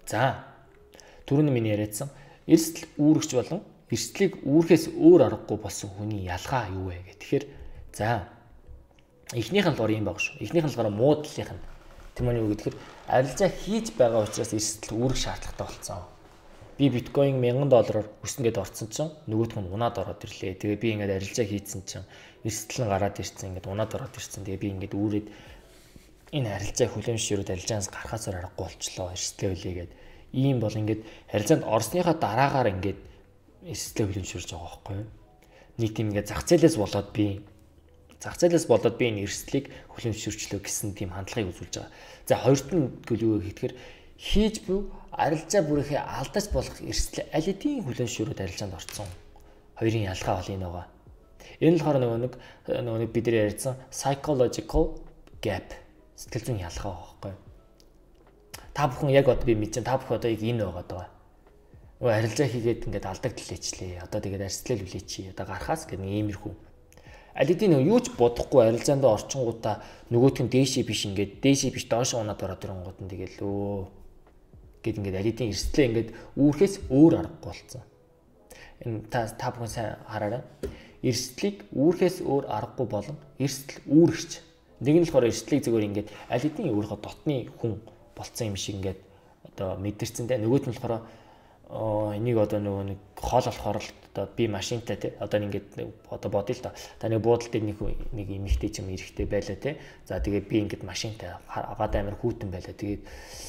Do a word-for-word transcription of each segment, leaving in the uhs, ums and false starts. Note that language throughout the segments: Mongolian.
За түрүүний миний яриадсан эрсдэл үүрэгч болон эрсдлийг үүрхээс өөр аргагүй болсон хүний ялгаа юу вэ гэх. Тэгэхээр за эхнийх нь болохоор юм баг шүү. Эхнийх нь болохоор муудлынх нь. Тэр маань юу гэхээр арилжаа хийж байгаа учраас эрсдэл үүрэх шаардлагатай болсон. Би биткойн мянган доллараар өснө гэдээ орцсон чинь нөгөөх нь унаад ороод ирлээ. Тэгээ би ингээд арилжаа хийцэн чинь эрсдэл нь гараад ирсэн. Ингээд унаад ороод ирсэн. Тэгээ би ингээд үүрээд энэ арилжаа хүлэмжшүүрүүд арилжаанаас гарахаас аргагүй болчлоо. Эрсдлээ үлээгээд ийм бол ингээд арилжаанд орсныхаа дараагаар ингээд эрсдлээ хүлэмжшүүрж байгаа байхгүй юу? Нэг тийм ингээд зах зээлээс болоод би зах зээлээс болоод би энэ эрсдлийг хүлэмжшүүрчлөө гэсэн тийм хандлагыг үзүүлж байгаа. За хоёрт нь юу гэхээр хийж буй арилжаа бүрийнхээ алдаж болох эрсдэл аль хэдийн хүлэмжшүүрүүд арилжаанд орсон. Хоёрын ялгаа бол энэ байгаа. Энэ нь болохоор нөгөө нэг нөгөө нэг бид нар ярьсан psychological gap сэтгэл зүйн ялгаа байгаа байхгүй юу? Та бүхэн яг одоо би мэдчихээн та бүхэн одоо яг энэ байгаа даа. Өө арилжаа хийгээд ингээд алдагдлээчлээ. Одоо тэгээд арьслал үлээчи. Одоо гарахаас гэх нэг иймэрхүү. Аль хэдийн нөгөө юу ч бодохгүй арилжаанд орчингуудаа нөгөөтх нь дээшээ биш ингээд дээшээ биш доош унаад ороод ирэнгууд нь тэгээд лөө гэд ингээд аль хэдийн эрсдлээ ингээд үүрхээс өөр аргагүй болсон. Энэ та та бүхэн сайн хараарай. Эрсдлийг үүрхээс өөр аргагүй болон эрсдэл үүрэгч. Нэг нь болохоор эрсдлийг зөвөр ингээд аль хэдийн өөрийнхөө дотны хүн болцсон юм шиг ингээд одоо мэдэрсэн те. Нөгөөт нь болохоор энийг одоо нөгөө нэг хоол болохоор л одоо би машинтай те одоо ингээд одоо бодъё л да. Та нэг буудлын дээр нэг нэг эмэгтэй ч юм эрэхтэй байлаа те. За тэгээд би ингээд машинтай агаад амир хүүтэн байлаа. Тэгээд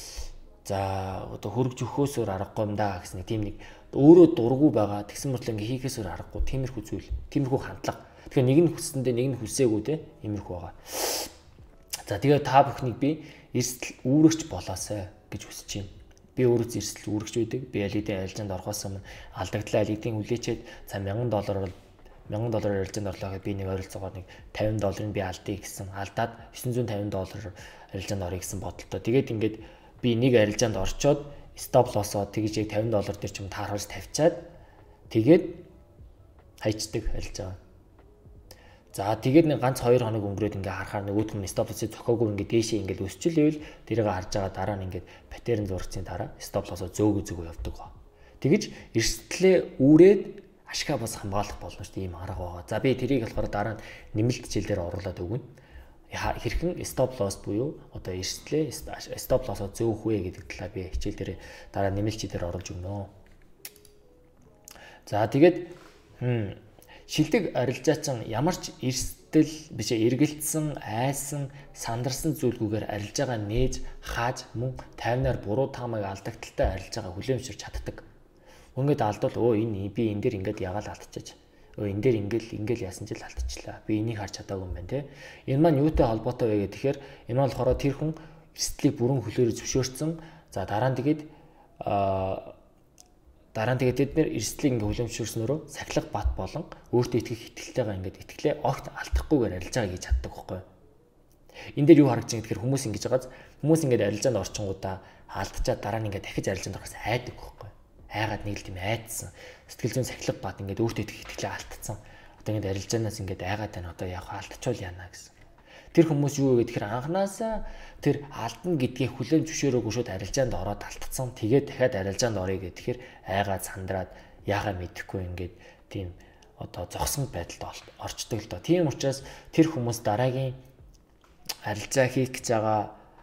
за одоо хөргөж өхөөсөөр аргагүй юм да гэсэн тийм нэг өөрөө дургу байгаа. Тэгсэн мэт л ингээд хийхээсээр аргагүй. Тиймэрхүү зүйл. Тиймэрхүү хандлага. Тэгэхээр нэг нь хүссэндээ нэг нь хүсээгүй те. Иймэрхүү байгаа. За тэгээд та бүхнийг би эрсдэл үүрэгч болоосай гэж хүсэж байна. Би өөрөө эрсдэл үүрэгч байдаг. Би аль хэдийн арилжаанд орохоос өмнө алдагдлаа аль хэдийн хүлээчээд за мянган доллар бол мянган доллараар арилжаанд орлоо гэхэд би нэг ойролцоогоор нэг тавин долларын би алдъя гэсэн. Алдаад девятьсот пятьдесят доллараар арилжаанд орё гэсэн бодолтой. Тэгээд ингээд би нэг арилжаанд орчоод стоп лосоо тэгж яг тавин доллар дээр ч юм таархаж тавьчаад тэгээд хайчдаг арилжаа. За тэгээд нэг ганц хоёр хоног өнгөрөөд ингээ харахаар нөгөөдх нь стоп лосыг зохиогүй ингээ дээшээ ингээ өсчлээвэл тэрийг харж байгаа дараа нь ингээ патерн зурцын дараа стоп лосоо зөөгөө зөөгөө явдаг ба. Тэгэж эрсдлээ үүрээд ашгаа бас хамгаалах болно шүү дээ ийм арга байгаа. За би тэрийг болохоор дараа нь нэмэлт хичээлээр оруулаад өгнө. Хэрхэн стоп лосс буюу одоо эрсдлээ стоп лоссоо зөөх вэ гэдэг талаа би хичээл дээр дараа нэмэлт хичээлээр оруулж өгнө. За тэгээд хм шилдэг арилжаачин ямар ч эрсдэл биш эргэлцсэн, айсан, сандарсан зүйлгүйгээр арилжаагаа нээж, хааж, мөн тайвнаар буруу таамаг алдагдaltaй арилжаагаа хүлээмжширч чаддаг. Ингээд алдвал өө энэ би энэ дээр ингээд ягаал алдчихаж. Өө энэ дээр ингээд ингээд яасан ч л алдчихлаа. Би энийг харж чадаагүй юм байна те. Энэ маань юутай холбоотой вэ гэхээр энэ маань болохоор тэр хүн эрсдлийг бүрэн хүлээрээ зөвшөөрсөн. За дараа нь тэгээд аа дараа нь тэгээд тэд нэр эрсдлийг ингээ хүлэмжшүүлснөөрөө сахилга бат болон өөртөө итгэх итгэлтэйгээ ингээд итгэлээ огт алдахгүйгээр арилжаа хийж чаддаг байхгүй. Энэ дээр юу харагдаж байгаа гэхээр хүмүүс ингэж байгааз хүмүүс ингээд арилжаанд орчингуудаа алдчихад дараа нь ингээд дахиж арилжаанд орохоос айдаг байхгүй. Айгаад нэг л тийм айдсан. Сэтгэл зүйн сахилга бат ингээд өөртөө итгэх итгэлээ алдсан. Одоо ингээд арилжаанаас ингээд айгаад байна одоо яг алдчихвол яана гэсэн. Тэр хүмүүс юу вэ гэхээр анханасаа тэр алдна гэдгийг хүлээн зөвшөөрөөгүй шууд арилжаанд ороод алдсан. Тэгээд дахиад арилжаанд орё гэхээр айгаад сандраад яага мэдэхгүй ингээд тийм одоо зогсон байдалд орчдөг л доо. Тийм учраас тэр хүмүүс дараагийн арилжаа хийх гэж байгаа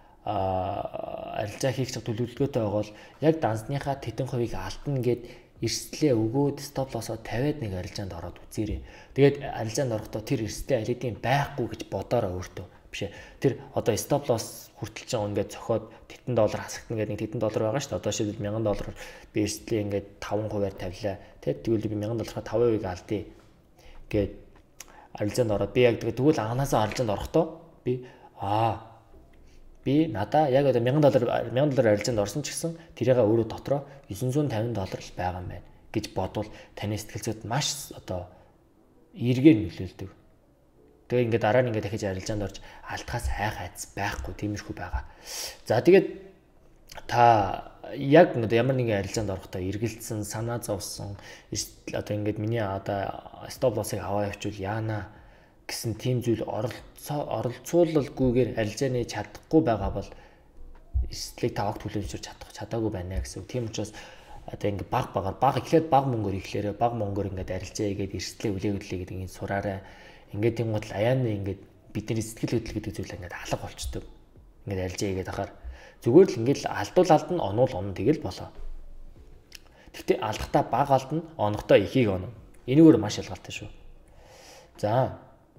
арилжаа хийх гэж төлөвлөгөөтэй байгаа бол яг дансныхаа тэтэн хувийг алдна гэд эрсдлээ өгөөд стоп лоссоо тавиад нэг арилжаанд ороод үзээрэй. Тэгээд арилжаанд орохдоо тэр эрсдлээ аль хэдийн байхгүй гэж бодоорой өөртөө. Биш ээ. Тэр одоо стоп лосс хүртэл чинь ингээд зохиод тэтэн доллар хасагдана гэдэг нэг тэтэн доллар байгаа шүү дээ. Одоо шийдэл мянган доллараар би эрсдлээ ингээд таван хувиар тавилаа. Тэгээд тэгвэл би мянган доллараа таван хувийг алдъя гэд арилжаанд ороод би яг тэгвэл анханасаа арилжаанд орохдоо би аа би надаа яг одоо мянган доллар мянган доллар арилжаанд орсон ч гэсэн тэрийгээ өөрөө дотроо девятьсот пятьдесят доллар л байгаа юм байна гэж бодвол таны сэтгэл зүйд маш одоо эргээр нөлөөлдөг. Тэгээ ингээд дараа нь ингээд дахиж арилжаанд орж алдхаас хайх айц байхгүй тиймэрхүү байгаа. За тэгээд та яг одоо ямар нэгэн арилжаанд орохдоо эргэлцсэн, санаа зовсон одоо ингээд миний одоо стоп лоссыг аваа явуул яана гэсэн тийм зүйл оролцуулалгүйгээр арилжааны чадахгүй байгаа бол эрсдлийг та огт хүлээмжшүүлж чадах чадаагүй байна гэсэн үг. Тийм учраас одоо ингээд баг багаар баг эхлээд баг мөнгөөр ихлээрээ баг мөнгөөр ингээд арилжаа хийгээд эрсдлээ үлээвдлээ гэдэг ингээд сураарай. Ингээд тийм гол аяаны ингээд бидний сэтгэл хөдлөл гэдэг зүйл ингээд алга болчдөг. Ингээд арилжаа хийгээд ахаар зүгээр л ингээд алдуул алдна, онуул онно тэгэл болоо. Гэхдээ алдахтаа баг алдна, онохдоо ихийг оно. Энэгээр маш ялгаатай шүү. За.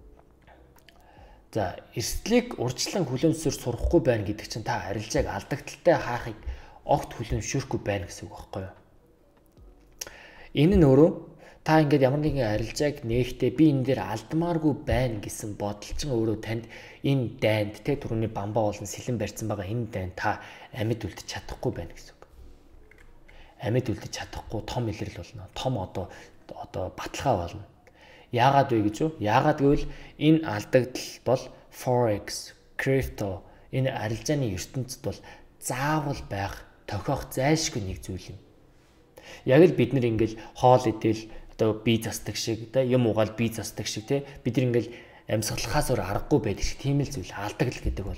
За, эрсдлийг урьдчилан хүлээмжшүүлж сурахгүй байна гэдэг чинь та арилжааг алдагдaltaй хаахыг огт хүлээмжшүүлэхгүй байна гэсэн үг байхгүй юу? Энэ нь өөрөө та ингээд ямар нэгэн арилжааг нээхдээ би энэ дээр алдмааргүй байна гэсэн бодол чинь өөрөө танд энэ дайнд те түрүүний бамбаа болон сэлэн барьсан байгаа энэ дайнд та амьд үлдэж чадахгүй байна гэсэн үг. Амьд үлдэж чадахгүй том илрэл болно. Том одоо одоо баталгаа болно. Яагаад вэ гэж юу? Яагаад гэвэл энэ алдагдал бол forex, crypto энэ арилжааны ертөнцид бол заавал байх, тохиох зайлшгүй нэг зүйл юм. Яг л бид нар ингээл хоол идэл одоо бие засдаг шиг тэ юм уугаал бие засдаг шиг тэ бид нар ингээл амьсгалахаас өөр аргагүй байдаг шиг тийм л зүйл алдагдал гэдэг бол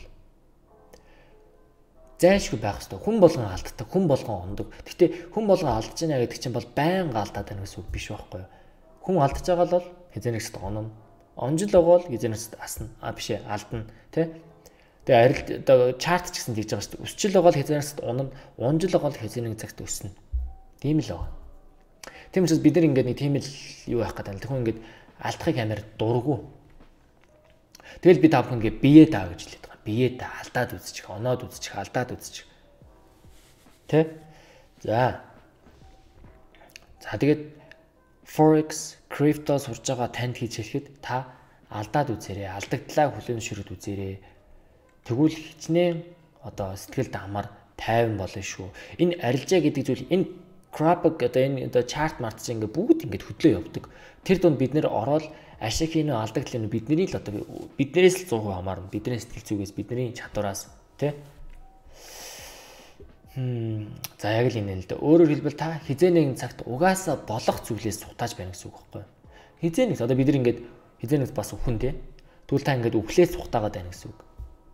зайлшгүй байх ёстой. Хүн болгон алддаг, хүн болгон ондог. Гэтэ хүн болгон алдаж байна гэдэг чинь бол байнга алдаад байна гэсэн үг биш байхгүй юу? Хүн алдаж байгаа бол хязгаарчд онно. Онжил байгаа бол хязгаарчд асна. А биш ээ, алдна, тэ? Тэгээ арил оо чарт ч гэсэн тэгж байгаа шүү дээ. Өсчил байгаа бол хязгаарчд онно, унжил байгаа бол хязгаарны цагт өснө. Тийм л байгаа. Тийм учраас бид нар ингээд нэг тийм л юу яах гэдэг. Тэгвэл ингээд алдахыг амар дурггүй. Тэгэл би тавхан ингээд бие даа гэж хэлээд байгаа. Бие даа алдаад үзчих, оноод үзчих, алдаад үзчих. Тэ? За. За тэгээд forex, crypto сурж байгаа танд хийж хэлэхэд та алдаад үзээрэй. Алдагдлаа хүлээмжшүүлээд үзээрэй. Тэгвэл хичнээн одоо сэтгэлд амар тайван болно шүү. Энэ арилжаа гэдэг зүйл энэ graphic одоо энэ одоо chart март чинь ингээ бүгд ингээ хөдлөө явдаг. Тэр дунд бид нэр ороод ашиг хийнэ алдагдал нь бидний л одоо биднээс л сто процент хамаарна. Бидний сэтгэл зүгээс, бидний чадвараас тий. Хм за яг л энэ л дээ. Өөрөөр хэлбэл та хизээ нэгэн цагт угаасаа болох зүйлээс сутааж байна гэсэн үг байхгүй юу? Хизээ нэг одоо бид нар ингээд хизээ нэг бас хүн тий. Тэгвэл та ингээд өглөөс сутаагаад байна гэсэн үг.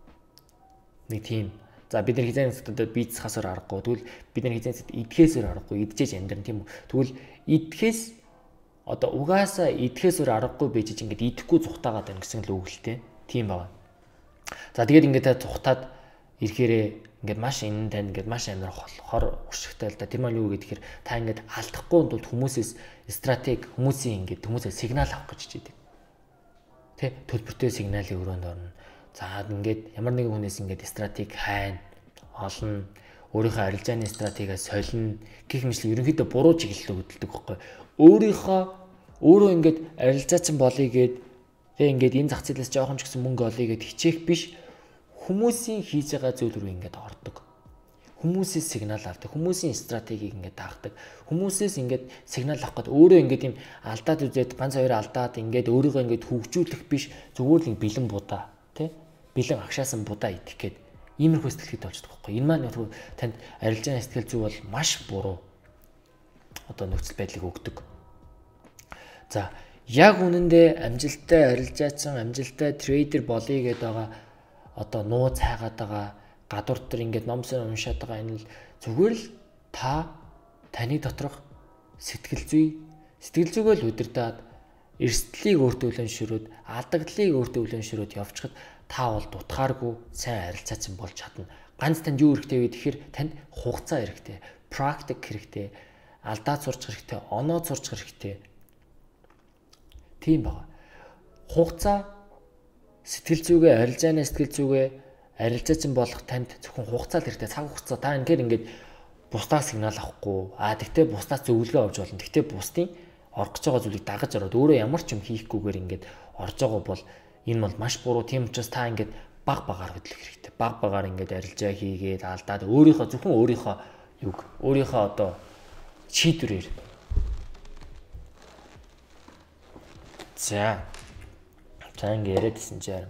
Нэг тийм. За бид нар хизээ нэг одоо бизнес хасаар аргагүй. Тэгвэл бид нар хизээ идэхээсээр аргагүй. Идчихэж амьдрын тийм үү? Тэгвэл идэхээс одоо угаасаа идэхээсээр аргагүй байж чинь ингээд идэхгүй цухтаагаад байна гэсэн л үг л тий. Тийм байна. За тэгээд ингээд та цухтаад ирэхээрээ ингээд маш энэ тань ингээд маш амар хор уршигтай л да. Тэр маань юу гэдэг тэгэхээр та ингээд алдахгүй тулд хүмүүсээс стратеги хүмүүсийн ингээд хүмүүсээс сигнал авах гэж хичээдэг. Тэ төлбөртэй сигналын өрөөнд орно. За ингээд ямар нэгэн хүнээс ингээд стратеги хайна, олно, өөрийнхөө арилжааны стратегиа солино гэх мэтлэг ерөнхийдөө буруу чиглэлд хөдөлдөг байхгүй. Өөрийнхөө өөрөө ингээд арилжаа чинь болъё гэд тэг ингээд энэ зах зээлээс жоохон ч гэсэн мөнгө олъё гэд хичээх биш. Хүмүүсийн хийж байгаа зүйл рүү ингээд ордог. Хүмүүсээс сигнал авдаг. Хүмүүсийн стратегийг ингээд дагдаг. Хүмүүсээс ингээд сигнал авах гээд өөрөө ингээд юм алдаад үзээд ганц хоёр алдаад ингээд өөрийгөө ингээд хөгжүүлэх биш. Зүгээр л бэлэн будаа, тий? Бэлэн агшаасан будаа идэх гээд иймэрхүү сэтгэлхэд болчихдог байхгүй. Энэ маань танд арилжааны сэтгэл зүй бол маш буруу одоо нөхцөл байдлыг өгдөг. За, яг үнэндээ амжилттай арилжаачсан, амжилттай трейдер болъё гэдэг байгаа одоо нуу цайгаад байгаа гадуур дээр ингээд номсоо уншаад байгаа энэ л зүгээр л та таны доторх сэтгэл зүй сэтгэл зүгөө л удирдаад эрсдлийг өөртөө үлэмшрөөд алдаглалыг өөртөө үлэмшрөөд явчихад та бол дутгааргүй сайн арилцаачин болж чадна. Ганц танд юу хэрэгтэй вэ гэхээр танд хугацаа хэрэгтэй, практик хэрэгтэй, алдаад сурч хэрэгтэй, оноод сурч хэрэгтэй. Тийм байна. Хугацаа сэтгэл зүгээ арилжааны сэтгэл зүгээ арилжаачин болох танд зөвхөн хугацаа л хэрэгтэй. Цаг хугацаа та ингээд ингээд бусдаас сигнал авахгүй. Аа тэгтээ бусдаас зөвлөгөө авч болно. Тэгтээ бусдын орох гэж байгаа зүйлийг дагаж ороод өөрөө ямар ч юм хийхгүйгээр ингээд орж байгаа бол энэ бол маш буруу. Тийм учраас та ингээд баг багаар хөдлөх хэрэгтэй. Баг багаар ингээд арилжаа хийгээд алдаад өөрийнхөө зөвхөн өөрийнхөө юг өөрийнхөө одоо шийдвэрээр. За За ингэ яриадсэн чинь.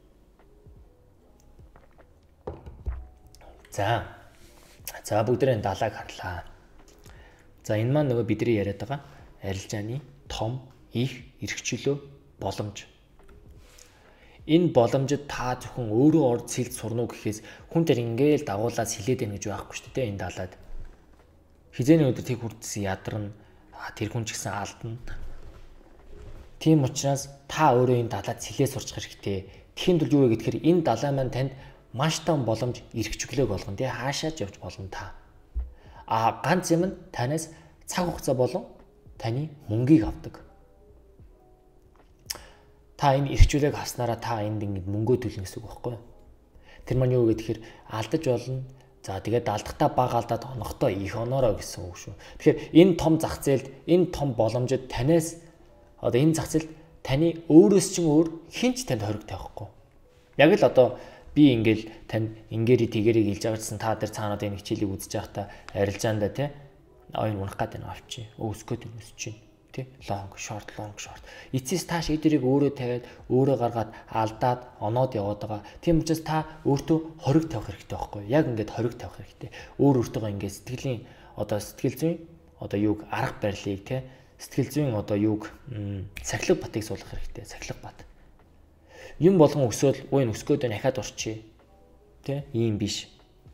За. За бүгдээ далайг харлаа. За энэ маань нөгөө бидний яриад байгаа арилжааны том их эрхчлөө боломж. энэ боломжид та зөвхөн өөрөө орж сэлд сурна уу гэхээс хүн дээр ингээл дагуулаад сэлээд байна гэж байхгүй шүү дээ энэ далаад. Хизээний өдөр тэг хүрдсэн ядарна. Тэр хүн ч гэсэн алдна. Тийм учраас та өөрөө энэ далаад сэлээ сурчих хэрэгтэй. Тэхийн тулд юу вэ гэхээр энэ далаа маань танд маш том боломж эрхчлөлөг болгоно. Тэгээ хаашаач явж болно та. А ганц юм нь танаас цаг хугацаа болон таны мөнгийг авдаг. Та энэ эрхчлөлөг авснараа та энд ингэ мөнгөө төлнө гэсэн үг байхгүй юу? Тэр маань юу гэхээр алдаж болно. За тэгээд алдахтаа бага алдаад онохдоо их оноороо гэсэн үг шүү. Тэгэхээр энэ том зах зээлд энэ том боломжид танаас одоо энэ зах зээлд таны өөрөөс чинь өөр хинч танд хориг тавихгүй. Яг л одоо би ингээл танд ингээрий тэгэрийг хэлж байгаа гэсэн та нар цаанаад энэ хичээлийг үзэж байхдаа арилжаанда тий ойн унах гэдэг нь авчи. Өөсгөөд өсөж чинь тий long short long short. Эцэс та шийдвэрийг өөрөө тавиад өөрөө гаргаад алдаад оноод яваад байгаа. Тийм учраас та өөртөө хориг тавих хэрэгтэй байхгүй юу? Яг ингээд хориг тавих хэрэгтэй. Өөр өөртөөгөө ингээд сэтгэлийн одоо сэтгэл зүйн одоо юуг арга барилыг тий сэтгэл зүйн одоо юуг сахилга батыг суулгах хэрэгтэй. Сахилга бат. Юм болгон өсөөл ууй өсгөөд дахиад урчи. Тэ ийм биш.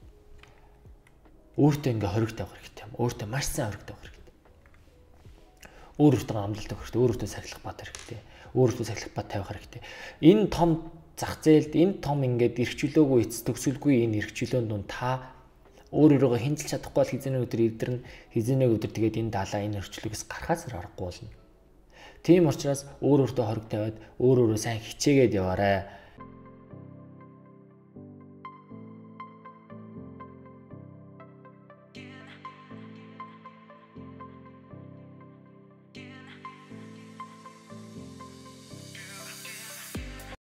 Өөртөө ингээ хориг тавих хэрэгтэй. Өөртөө маш сайн хориг тавих хэрэгтэй. Өөр өөртөө амлалт өгөх хэрэгтэй. Өөр өөртөө сахилах бат хэрэгтэй. Өөр өөртөө сахилах бат тавих хэрэгтэй. Энэ том зах зээлд энэ том ингээд эрхчлөөгүй эц төгсөлгүй энэ эрхчлөөнд нь та өөр өөрийгөө хинжилж чадахгүй бол хизээний өдөр эвдэрнэ. Хизээний өдөр тэгээд энэ далаа энэ эрхчлөгөөс гарахаас аргагүй болно. Тийм учраас өөр өөртөө хориг тавиад өөр өөрөө сайн хичээгээд яваарай.